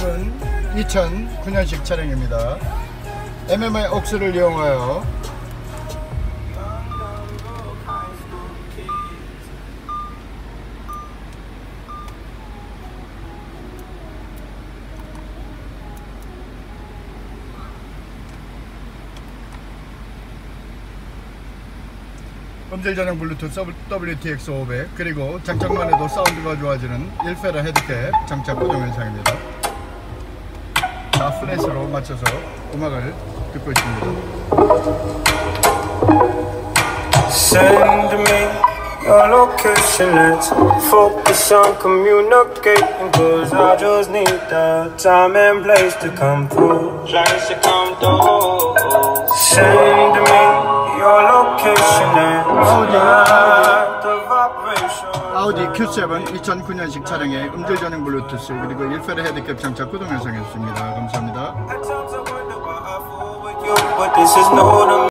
Q7은 2009년식 차량입니다. MMI 억스를 이용하여 음질 전용 블루투스 WTX500 그리고 장착만 해도 사운드가 좋아지는 1페라 헤드캡 장착 고정 현상입니다. 다 플랫으로 맞춰서 음악을 듣고 있습니다. Send me your location, let's focus on communicating, cause I just need the time and place to come through. Send me your location and 아우디 Q7 2009년식 차량의 음질 전용 블루투스 그리고 1페라 헤드캡 장착 구동 현상이었습니다. 감사합니다.